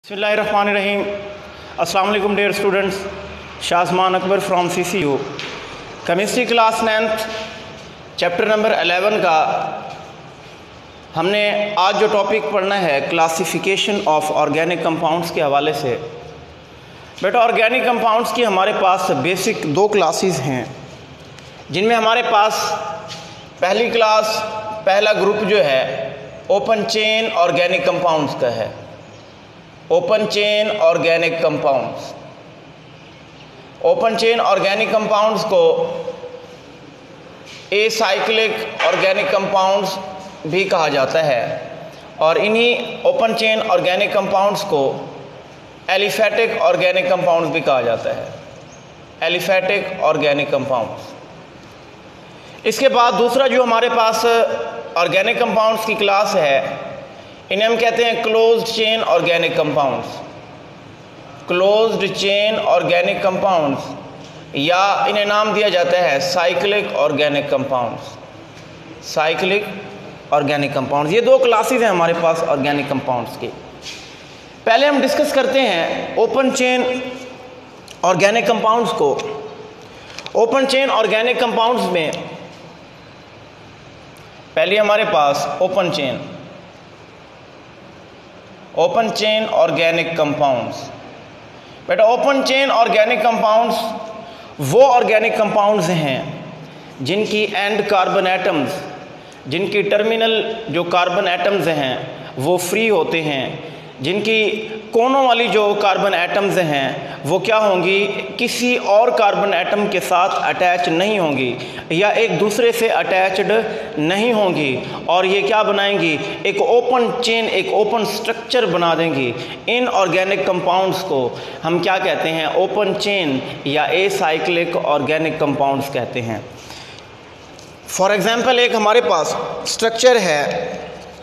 बिस्मिल्लाहिर्रहमानिर्रहीम। अस्सलाम वालेकुम dear students. Shahzaman Akbar from CCU chemistry class 9th chapter number 11 का हमने आज जो टॉपिक पढ़ना है क्लासिफिकेशन ऑफ ऑर्गेनिक कंपाउंड्स के हवाले से। बेटा ऑर्गेनिक कंपाउंड्स की हमारे पास बेसिक दो क्लासेस हैं, जिनमें हमारे पास पहली क्लास पहला ग्रुप जो है ओपन चेन ऑर्गेनिक कंपाउंड्स का है। Open chain organic compounds, open chain organic compounds को एसाइक्लिक ऑर्गेनिक कंपाउंड्स भी कहा जाता है और इन्हीं ओपन चेन ऑर्गेनिक कंपाउंड्स को एलिफेटिक ऑर्गेनिक कंपाउंड्स भी कहा जाता है। Aliphatic organic compounds. इसके बाद दूसरा जो हमारे पास ऑर्गेनिक कंपाउंड्स की क्लास है, इन्हें हम कहते हैं closed chain organic compounds. Closed chain organic compounds या इन्हें नाम दिया जाता है cyclic organic compounds. Cyclic organic compounds, ये दो क्लासेस हैं हमारे पास ऑर्गेनिक कंपाउंड्स की। पहले हम डिस्कस करते हैं ओपन चेन ऑर्गेनिक कंपाउंड्स को। ओपन चेन ऑर्गेनिक कंपाउंड्स में पहले हमारे पास ओपन चेन ऑर्गेनिक कंपाउंड्स। बेटा ओपन चेन ऑर्गेनिक कंपाउंड्स वो ऑर्गेनिक कंपाउंड्स हैं जिनकी एंड कार्बन एटम्स, जिनकी टर्मिनल जो कार्बन एटम्स हैं वो फ्री होते हैं, जिनकी कोनों वाली जो कार्बन एटम्स हैं वो क्या होंगी, किसी और कार्बन एटम के साथ अटैच नहीं होंगी या एक दूसरे से अटैच्ड नहीं होंगी, और ये क्या बनाएंगी, एक ओपन चेन, एक ओपन स्ट्रक्चर बना देंगी। इन ऑर्गेनिक कंपाउंड्स को हम क्या कहते हैं, ओपन चेन या एसाइक्लिक ऑर्गेनिक कंपाउंड्स कहते हैं। फॉर एग्जांपल एक हमारे पास स्ट्रक्चर है,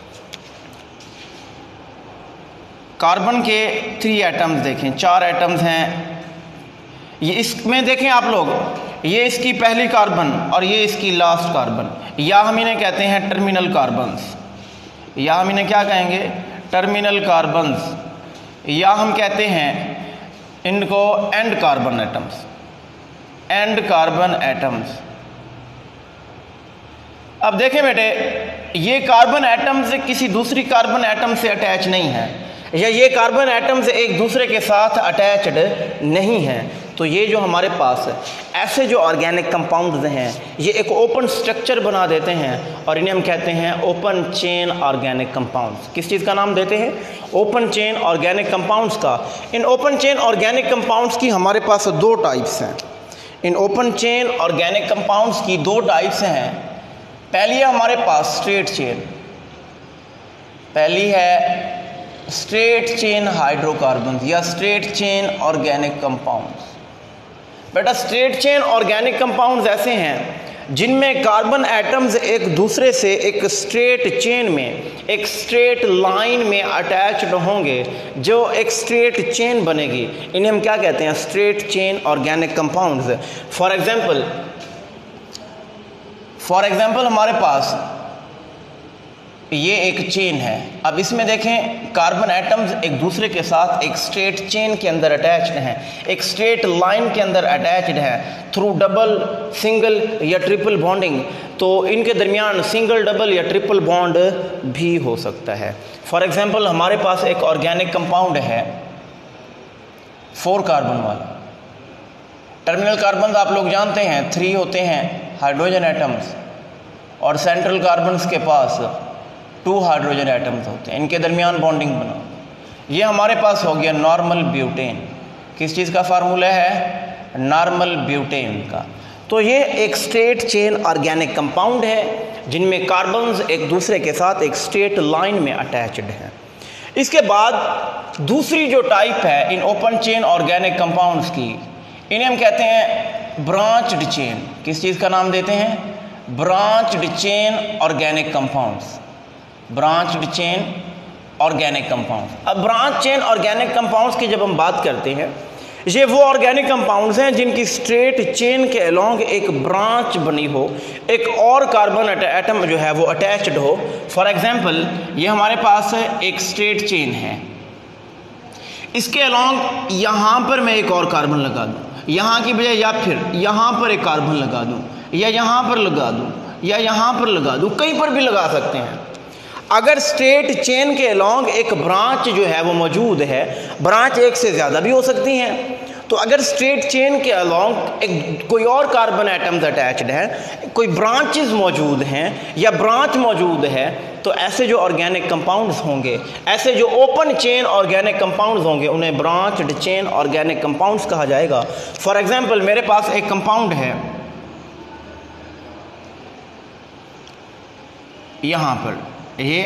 कार्बन के 3 एटम्स देखें, 4 एटम्स हैं। ये इसमें देखें आप लोग, ये इसकी पहली कार्बन और ये इसकी लास्ट कार्बन, या हम इन्हें कहते हैं टर्मिनल कार्बन्स, या हम इन्हें क्या कहेंगे, टर्मिनल कार्बन्स, या हम कहते हैं इनको end carbon atoms, end carbon atoms. अब देखें बेटे, ये कार्बन एटम्स किसी दूसरी कार्बन एटम से अटैच नहीं है, या ये कार्बन एटम्स एक दूसरे के साथ अटैच्ड नहीं हैं। तो ये जो हमारे पास ऐसे जो ऑर्गेनिक कंपाउंड्स हैं, ये एक ओपन स्ट्रक्चर बना देते हैं और इन्हें हम कहते हैं ओपन चेन ऑर्गेनिक कंपाउंड्स। किस चीज़ का नाम देते हैं, ओपन चेन ऑर्गेनिक कंपाउंड्स का। इन ओपन चेन ऑर्गेनिक कंपाउंड्स की हमारे पास 2 टाइप्स हैं। इन ओपन चेन ऑर्गेनिक कंपाउंड्स की 2 टाइप्स हैं। पहली है हमारे पास स्ट्रेट चेन, पहली है स्ट्रेट चेन हाइड्रोकार्बन्स या स्ट्रेट चेन ऑर्गेनिक कंपाउंड्स। बेटा स्ट्रेट चेन ऑर्गेनिक कंपाउंड्स ऐसे हैं जिनमें कार्बन एटम्स एक दूसरे से एक स्ट्रेट चेन में, एक स्ट्रेट लाइन में अटैच्ड होंगे, जो एक स्ट्रेट चेन बनेगी। इन्हें हम क्या कहते हैं, straight chain organic compounds. For example हमारे पास ये एक चेन है। अब इसमें देखें कार्बन एटम्स एक दूसरे के साथ एक स्ट्रेट चेन के अंदर अटैच्ड हैं, एक स्ट्रेट लाइन के अंदर अटैच्ड हैं थ्रू डबल, सिंगल या ट्रिपल बॉन्डिंग। तो इनके दरमियान सिंगल, डबल या ट्रिपल बॉन्ड भी हो सकता है। फॉर एग्जांपल हमारे पास एक ऑर्गेनिक कंपाउंड है 4 कार्बन वाला। टर्मिनल कार्बन आप लोग जानते हैं 3 होते हैं हाइड्रोजन एटम्स, और सेंट्रल कार्बन्स के पास 2 हाइड्रोजन एटम्स होते हैं। इनके दरमियान बॉन्डिंग बना, ये हमारे पास हो गया नॉर्मल ब्यूटेन। किस चीज़ का फार्मूला है, नॉर्मल ब्यूटेन का। तो ये एक स्ट्रेट चेन ऑर्गेनिक कंपाउंड है जिनमें कार्बन्स एक दूसरे के साथ एक स्ट्रेट लाइन में अटैच्ड हैं। इसके बाद दूसरी जो टाइप है इन ओपन चेन ऑर्गेनिक कंपाउंड्स की, इन्हें हम कहते हैं ब्रांच्ड चेन। किस चीज़ का नाम देते हैं, branched chain organic compounds. Branched chain organic compounds. अब ब्रांच चेन ऑर्गेनिक कंपाउंड्स की जब हम बात करते हैं, ये वो ऑर्गेनिक कंपाउंड्स हैं जिनकी स्ट्रेट चेन के अलोंग एक ब्रांच बनी हो, एक और कार्बन एटम जो है वो अटैच्ड हो। फॉर एग्जांपल ये हमारे पास एक स्ट्रेट चेन है, इसके अलॉन्ग यहाँ पर मैं एक और कार्बन लगा दूँ, यहाँ की बजाय, या फिर यहाँ पर एक कार्बन लगा दूँ, या यहाँ पर लगा दूँ, या यहाँ पर लगा दूँ, कहीं पर भी लगा सकते हैं। अगर स्ट्रेट चेन के अलॉन्ग एक ब्रांच जो है वो मौजूद है, ब्रांच एक से ज़्यादा भी हो सकती हैं, तो अगर स्ट्रेट चेन के अलॉन्ग एक कोई और कार्बन एटम्स अटैच्ड है, कोई ब्रांचेस मौजूद हैं या ब्रांच मौजूद है, तो ऐसे जो ऑर्गेनिक कंपाउंड्स होंगे, ऐसे जो ओपन चेन ऑर्गेनिक कंपाउंड्स होंगे, उन्हें ब्रांच्ड चेन ऑर्गेनिक कंपाउंड्स कहा जाएगा। फॉर एग्जांपल, मेरे पास एक कंपाउंड है यहाँ पर, ये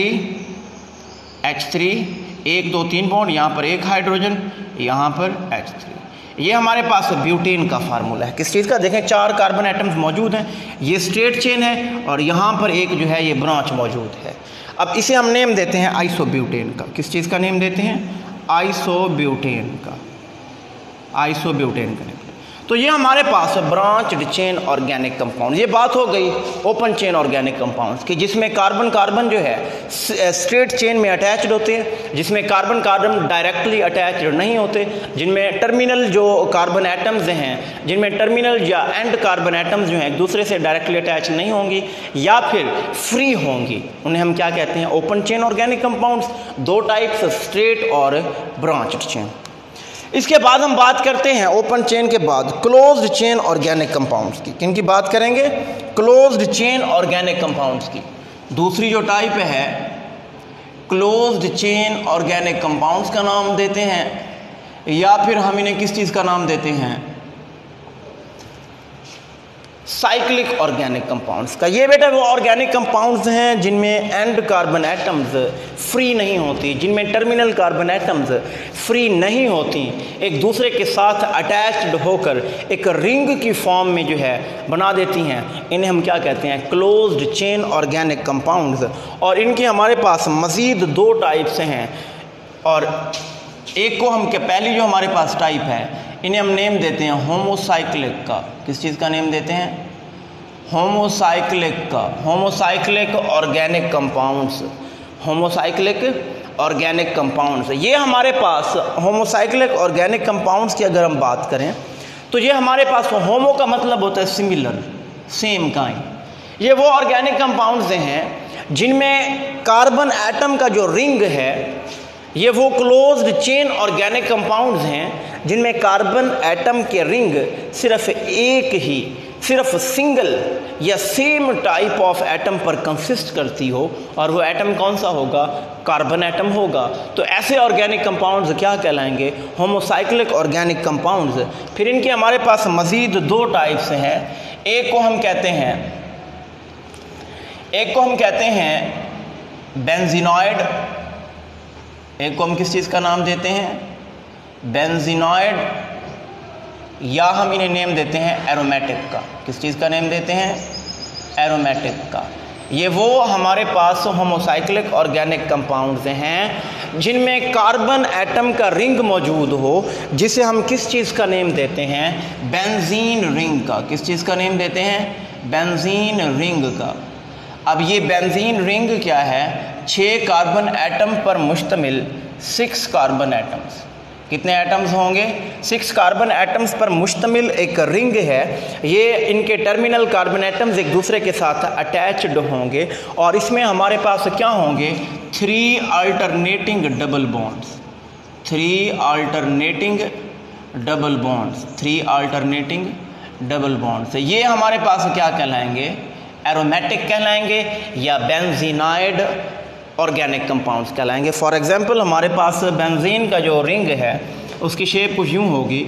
H3 1 2 3 बॉन्ड, यहाँ पर एक हाइड्रोजन, यहाँ पर H3, ये हमारे पास ब्यूटेन का फार्मूला है। किस चीज़ का? देखें, 4 कार्बन एटम्स मौजूद हैं, ये स्ट्रेट चेन है और यहाँ पर एक जो है ये ब्रांच मौजूद है। अब इसे हम नेम देते हैं आइसोब्यूटेन का। किस चीज़ का नेम देते हैं? आइसोब्यूटेन का, आइसोब्यूटेन का नेम। तो ये हमारे पास है ब्रांच्ड चेन ऑर्गेनिक कंपाउंड। ये बात हो गई ओपन चेन ऑर्गेनिक कंपाउंड्स की, जिसमें कार्बन कार्बन जो है स्ट्रेट चेन में अटैच्ड होते हैं, जिसमें कार्बन कार्बन डायरेक्टली अटैच्ड नहीं होते, जिनमें टर्मिनल जो कार्बन एटम्स हैं, जिनमें टर्मिनल या एंड कार्बन एटम्स जो हैं एक दूसरे से डायरेक्टली अटैच नहीं होंगी या फिर फ्री होंगी, उन्हें हम क्या कहते हैं? Open chain organic compounds. 2 types, straight और ब्रांच्ड चेन। इसके बाद हम बात करते हैं ओपन चेन के बाद क्लोज्ड चेन ऑर्गेनिक कंपाउंड्स की। किन की बात करेंगे? क्लोज्ड चेन ऑर्गेनिक कंपाउंड्स की। दूसरी जो टाइप है क्लोज्ड चेन ऑर्गेनिक कंपाउंड्स का नाम देते हैं, या फिर हम इन्हें किस चीज़ का नाम देते हैं? साइक्लिक ऑर्गेनिक कंपाउंड्स का। ये बेटा वो ऑर्गेनिक कंपाउंड्स हैं जिनमें एंड कार्बन एटम्स फ्री नहीं होती, जिनमें टर्मिनल कार्बन एटम्स फ्री नहीं होती, एक दूसरे के साथ अटैच्ड होकर एक रिंग की फॉर्म में जो है बना देती हैं। इन्हें हम क्या कहते हैं? Closed chain organic compounds. और इनके हमारे पास मज़ीद 2 टाइप्स हैं, और एक को हम पहली जो हमारे पास टाइप है, इन्हें हम नेम देते हैं होमोसाइक्लिक का। किस चीज़ का नेम देते हैं? होमोसाइक्लिक का। Homocyclic organic compounds, homocyclic organic compounds. ये हमारे पास होमोसाइक्लिक ऑर्गेनिक कंपाउंड्स की अगर हम बात करें तो ये हमारे पास, होमो का मतलब होता है सिमिलर, सेम काइंड। ये वो ऑर्गेनिक कंपाउंड्स हैं जिनमें कार्बन एटम का जो रिंग है, ये वो क्लोज्ड चेन ऑर्गेनिक कंपाउंड्स हैं जिनमें कार्बन एटम के रिंग सिर्फ एक ही, सिर्फ सिंगल या सेम टाइप ऑफ एटम पर कंसिस्ट करती हो, और वो एटम कौन सा होगा? कार्बन एटम होगा। तो ऐसे ऑर्गेनिक कंपाउंड्स क्या कहलाएंगे? Homocyclic organic compounds. फिर इनके हमारे पास मज़ीद 2 टाइप्स हैं। एक को हम कहते हैं बेंजीनॉइड। एक को हम किस चीज़ का नाम देते हैं? बेंजीनॉइड, या हम इन्हें नेम देते हैं एरोमेटिक का। किस चीज़ का नेम देते हैं? एरोमेटिक का। ये वो हमारे पास होमोसाइक्लिक ऑर्गेनिक कंपाउंड्स हैं जिनमें कार्बन एटम का रिंग मौजूद हो, जिसे हम किस चीज़ का नेम देते हैं? बेंजीन रिंग का। किस चीज़ का नेम देते हैं? बेंजीन रिंग का। अब ये बेंजीन रिंग क्या है? 6 कार्बन एटम पर मुश्तमिल 6 कार्बन एटम्स। कितने एटम्स होंगे? 6 कार्बन एटम्स पर मुश्तमिल एक रिंग है। ये इनके टर्मिनल कार्बन एटम्स एक दूसरे के साथ अटैच्ड होंगे, और इसमें हमारे पास क्या होंगे? 3 alternating double bonds. 3 alternating double bonds. 3 alternating double bonds. ये हमारे पास क्या कहलाएंगे? एरोमेटिक कहलाएंगे या बेंजीनाइड ऑर्गेनिक कंपाउंड्स कहलाएंगे। फॉर एग्जांपल, हमारे पास बेंजीन का जो रिंग है उसकी शेप कुछ यूं होगी।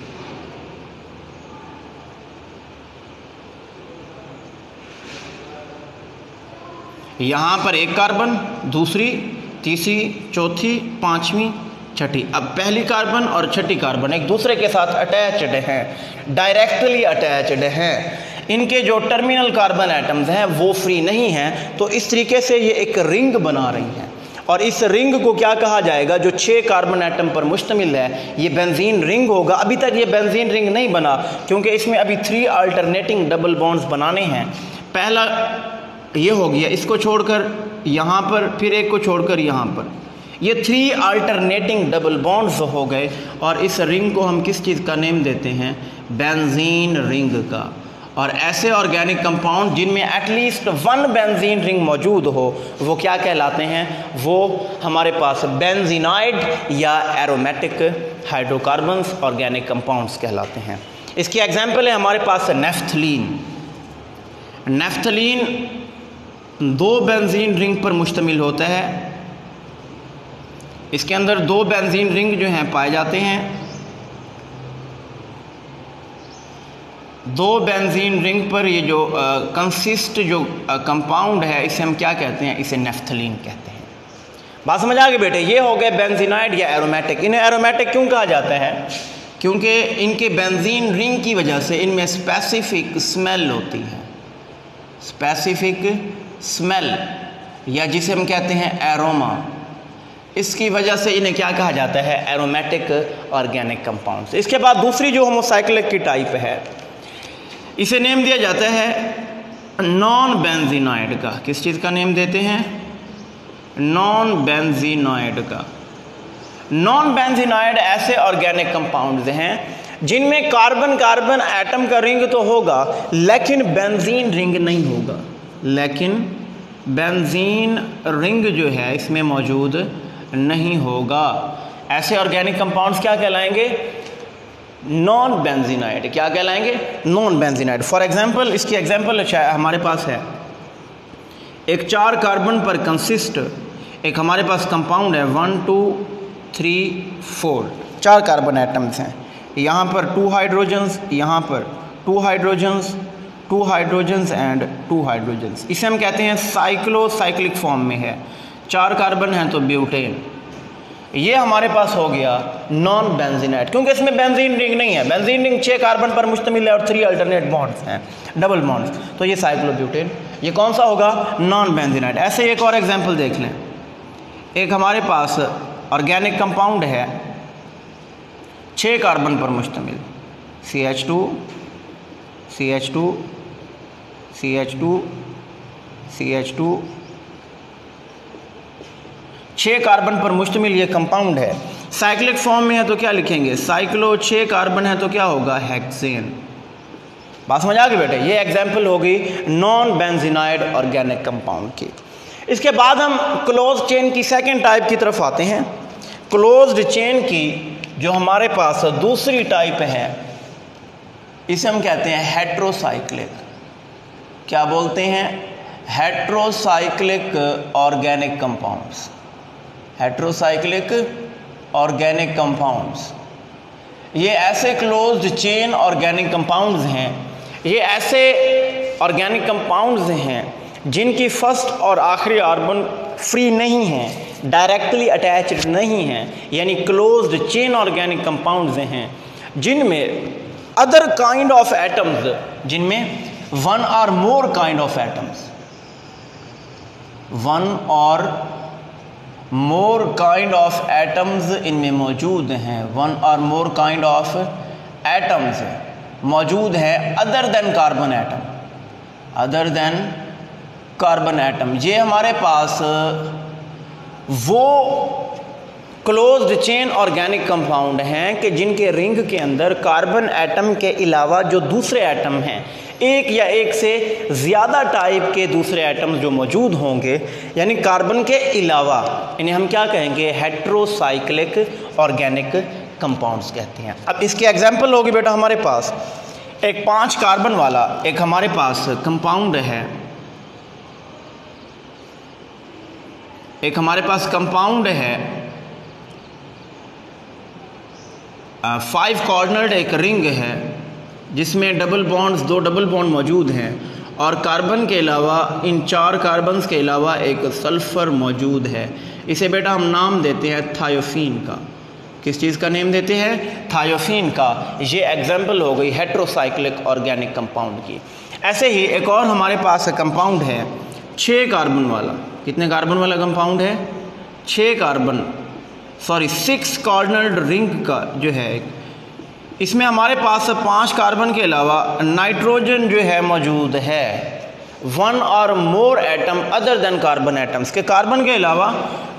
यहाँ पर एक कार्बन, दूसरी, तीसरी, चौथी, 5वीं, 6ठी। अब पहली कार्बन और 6ठी कार्बन एक दूसरे के साथ अटैच्ड हैं, डायरेक्टली अटैच्ड हैं। इनके जो टर्मिनल कार्बन एटम्स हैं वो फ्री नहीं हैं, तो इस तरीके से ये एक रिंग बना रही हैं। और इस रिंग को क्या कहा जाएगा? जो 6 कार्बन एटम पर मुश्तमिल है, ये बेंजीन रिंग होगा। अभी तक ये बेंजीन रिंग नहीं बना क्योंकि इसमें अभी 3 अल्टरनेटिंग डबल बॉन्ड्स बनाने हैं। पहला ये हो गया, इसको छोड़कर यहाँ पर, फिर एक को छोड़कर यहाँ पर, ये 3 अल्टरनेटिंग डबल बॉन्ड्स हो गए और इस रिंग को हम किस चीज़ का नेम देते हैं? बेंजीन रिंग का। और ऐसे ऑर्गेनिक कंपाउंड जिनमें एटलीस्ट 1 बेंजीन रिंग मौजूद हो वो क्या कहलाते हैं? वो हमारे पास बेंजीनाइड या एरोमेटिक हाइड्रोकार्बन्स ऑर्गेनिक कंपाउंड्स कहलाते हैं। इसकी एग्जांपल है हमारे पास नेफ्थलीन। नेफ्थलीन 2 बेंजीन रिंग पर मुश्तमिल होता है। इसके अंदर 2 बेंजीन रिंग जो हैं पाए जाते हैं। 2 बेंजीन रिंग पर ये जो कंसिस्ट जो कंपाउंड है इसे हम क्या कहते हैं? इसे नेफ्थलीन कहते हैं। बात समझ आ गई बेटे? ये हो गए बेंजीनाइड या एरोमेटिक। इन्हें एरोमेटिक क्यों कहा जाता है? क्योंकि इनके बेंजीन रिंग की वजह से इनमें स्पेसिफिक स्मेल होती है। स्पेसिफिक स्मेल या जिसे हम कहते हैं एरोमा, इसकी वजह से इन्हें क्या कहा जाता है? Aromatic organic compounds. इसके बाद दूसरी जो होमोसाइक्लिक की टाइप है इसे नेम दिया जाता है नॉन बेंजीनाइड का। किस चीज़ का नेम देते हैं? नॉन बेंजीनाइड का। नॉन बेंजीनाइड ऐसे ऑर्गेनिक कंपाउंड्स हैं जिनमें कार्बन कार्बन एटम का रिंग तो होगा लेकिन बेंजीन रिंग नहीं होगा। लेकिन बेंजीन रिंग जो है इसमें मौजूद नहीं होगा। ऐसे ऑर्गेनिक कंपाउंड्स क्या कहलाएंगे? Non benzenoid. क्या कहलाएंगे? Non benzenoid. फॉर एग्जांपल, इसकी एग्जांपल हमारे पास है एक 4 कार्बन पर कंसिस्ट एक हमारे पास कंपाउंड है 1 2 3 4 4 कार्बन एटम्स हैं। यहाँ पर 2 हाइड्रोजन्स, यहाँ पर 2 हाइड्रोजन्स, 2 हाइड्रोजन्स एंड 2 हाइड्रोजन्स। इसे हम कहते हैं साइक्लोसाइक्लिक फॉर्म में है। 4 कार्बन हैं तो ब्यूटेन। ये हमारे पास हो गया नॉन बेंजीनाइड क्योंकि इसमें बेंजीन रिंग नहीं है। बेंजीन रिंग 6 कार्बन पर मुश्तमिल है और 3 अल्टरनेट बॉन्ड्स हैं, डबल बॉन्ड्स, तो ये साइक्लोब्यूटेन। ये कौन सा होगा? Non benzenoid. ऐसे एक और एग्जांपल देख लें। एक हमारे पास ऑर्गेनिक कंपाउंड है 6 कार्बन पर मुश्तमिल, CH2 CH2 CH2 CH2, 6 carbon पर मुश्तमिल ये कंपाउंड है। साइक्लिक फॉर्म में है तो क्या लिखेंगे? साइक्लो। 6 कार्बन है तो क्या होगा? हेक्सेन। बात समझ आ गई बेटे? ये एग्जांपल होगी नॉन बेंजीनाइड ऑर्गेनिक कंपाउंड की। इसके बाद हम क्लोज चेन की सेकंड टाइप की तरफ आते हैं। क्लोज्ड चेन की जो हमारे पास दूसरी टाइप है इसे हम कहते हैं हेट्रोसाइक्लिक। क्या बोलते हैं? Heterocyclic organic compounds. Heterocyclic organic compounds ये ऐसे क्लोज्ड चेन ऑर्गेनिक कंपाउंड्स हैं। ये ऐसे ऑर्गेनिक कंपाउंड्स हैं जिनकी फर्स्ट और आखिरी कार्बन फ्री नहीं है, डायरेक्टली अटैच्ड नहीं है, यानी क्लोज्ड चेन ऑर्गेनिक कंपाउंड्स हैं जिनमें अदर काइंड ऑफ एटम्स, जिनमें 1 or more kind of atoms, 1 or more kind of atoms इनमें मौजूद हैं। 1 or more kind of atoms मौजूद है other than carbon atom, other than carbon atom. ये हमारे पास वो क्लोज्ड चेन ऑर्गेनिक कंपाउंड हैं कि जिनके रिंग के अंदर कार्बन एटम के अलावा जो दूसरे एटम हैं, एक या एक से ज़्यादा टाइप के दूसरे एटम्स जो मौजूद होंगे, यानी कार्बन के अलावा, इन्हें हम क्या कहेंगे? हेट्रोसाइक्लिक ऑर्गेनिक कंपाउंड्स कहते हैं। अब इसके एग्जांपल होगी बेटा हमारे पास एक 5 कार्बन वाला एक हमारे पास कंपाउंड है, एक हमारे पास कंपाउंड है 5 कॉर्नर्ड एक रिंग है जिसमें डबल बॉन्ड्स, 2 डबल बॉन्ड मौजूद हैं और कार्बन के अलावा, इन 4 कार्बन्स के अलावा एक सल्फ़र मौजूद है। इसे बेटा हम नाम देते हैं थायोफीन का। किस चीज़ का नेम देते हैं? थायोफीन का। ये एग्जाम्पल हो गई हेट्रोसाइक्लिक ऑर्गेनिक कंपाउंड की। ऐसे ही एक और हमारे पास कंपाउंड है 6 कार्बन वाला। कितने कार्बन वाला कंपाउंड है? 6 कॉर्नर्ड रिंग का जो है। इसमें हमारे पास 5 कार्बन के अलावा नाइट्रोजन जो है मौजूद है। 1 or more atom other than carbon atoms के कार्बन के अलावा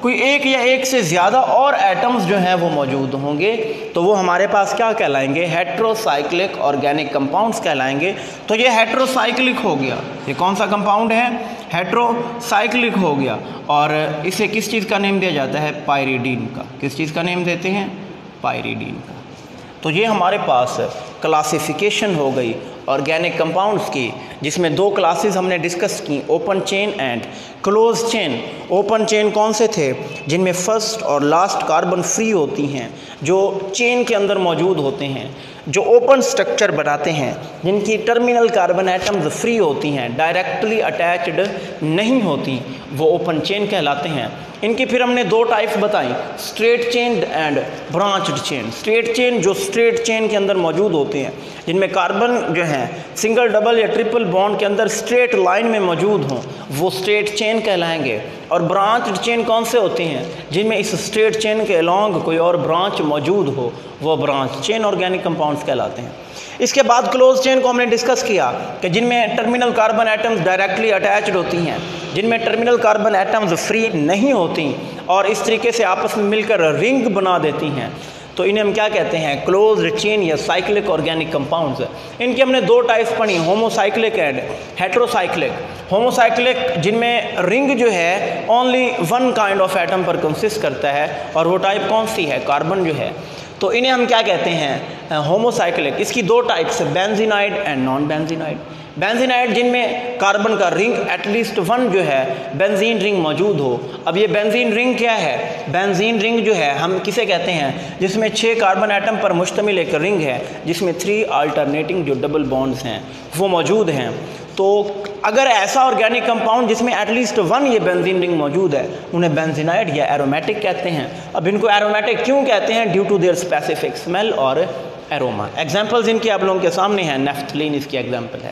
कोई एक या एक से ज़्यादा और एटम्स जो हैं वो मौजूद होंगे तो वो हमारे पास क्या कहलाएंगे, हेट्रोसाइक्लिक ऑर्गेनिक कंपाउंड्स कहलाएंगे। तो ये हेट्रोसाइक्लिक हो गया, ये कौन सा कंपाउंड है, हेट्रोसाइक्लिक हो गया। और इसे किस चीज़ का नेम दिया जाता है, पायरीडीन का। किस चीज़ का नेम देते हैं, पायरीडीन का। तो ये हमारे पास क्लासिफिकेशन हो गई ऑर्गेनिक कंपाउंड्स की, जिसमें दो क्लासेस हमने डिस्कस की, open chain and close chain. Open chain कौन से थे, जिनमें फर्स्ट और लास्ट कार्बन फ्री होती हैं, जो चेन के अंदर मौजूद होते हैं, जो ओपन स्ट्रक्चर बनाते हैं, जिनकी टर्मिनल कार्बन एटम्स फ्री होती हैं, डायरेक्टली अटैच्ड नहीं होती, वो ओपन चेन कहलाते हैं। इनकी फिर हमने दो टाइप्स बताई, straight chain and branched chain. Straight chain जो स्ट्रेट चेन के अंदर मौजूद होते हैं, जिनमें कार्बन जो हैं सिंगल डबल या ट्रिपल बॉन्ड के अंदर स्ट्रेट लाइन में मौजूद हों, वो स्ट्रेट चेन कहलाएंगे। और ब्रांच्ड चेन कौन से होते हैं, जिनमें इस स्ट्रेट चेन के अलॉन्ग कोई और ब्रांच मौजूद हो, वो ब्रांच चेन ऑर्गेनिक कंपाउंड्स कहलाते हैं। इसके बाद क्लोज चेन को हमने डिस्कस किया कि जिनमें terminal carbon atoms directly attached होती हैं, जिनमें टर्मिनल कार्बन एटम्स फ्री नहीं होती और इस तरीके से आपस में मिलकर रिंग बना देती हैं, तो इन्हें हम क्या कहते हैं, क्लोज्ड चेन या साइक्लिक ऑर्गेनिक कंपाउंड्स। इनकी हमने दो टाइप्स पढ़ी, होमोसाइक्लिक एंड हेट्रोसाइक्लिक। होमोसाइक्लिक जिनमें रिंग जो है only one kind of atom पर कंसिस्ट करता है, और वो टाइप कौन सी है, कार्बन जो है, तो इन्हें हम क्या कहते हैं, होमोसाइक्लिक। इसकी दो types, benzenoid and non benzenoid. Benzenoid जिनमें कार्बन का रिंग एटलीस्ट वन जो है बेंजीन रिंग मौजूद हो। अब ये बेंजीन रिंग क्या है, बेंजीन रिंग जो है हम किसे कहते हैं, जिसमें 6 कार्बन एटम पर मुश्तमिल एक रिंग है, जिसमें 3 अल्टरनेटिंग जो डबल बॉन्ड्स हैं वो मौजूद हैं। तो अगर ऐसा ऑर्गेनिक कंपाउंड जिसमें एटलीस्ट वन ये बेंजीन रिंग मौजूद है, उन्हें बेंजीनाइड या एरोमेटिक कहते हैं। अब इनको एरोमेटिक क्यों कहते हैं, due to their specific smell और एरोमा। एग्जाम्पल्स इनकी आप लोगों के सामने हैं, नेफ्थलीन इसकी एग्जाम्पल है।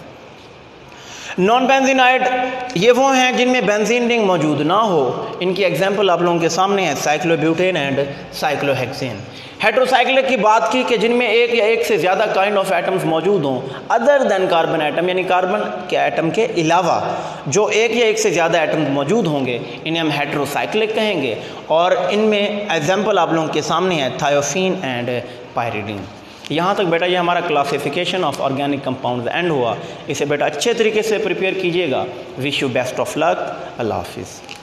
नॉन बेंजीनाइड ये वो हैं जिनमें बेंजीन रिंग मौजूद ना हो, इनकी एग्जाम्पल आप लोगों के सामने है, साइक्लोब्यूटेन एंड साइक्लोहेक्सेन। हेट्रोसाइक्लिक की बात की कि जिनमें एक या एक से ज़्यादा काइंड ऑफ एटम्स मौजूद हों अदर देन कार्बन एटम, यानी कार्बन के एटम के अलावा जो एक या एक से ज़्यादा एटम्स मौजूद होंगे, इन्हें हम हेट्रोसाइक्लिक कहेंगे। और इनमें एग्जाम्पल आप लोगों के सामने है, थायोफीन एंड पायरीडीन। यहाँ तक बेटा ये हमारा classification of organic compounds end हुआ। इसे बेटा अच्छे तरीके से प्रिपेयर कीजिएगा। Wish you best of luck. अल्लाह हाफिज़।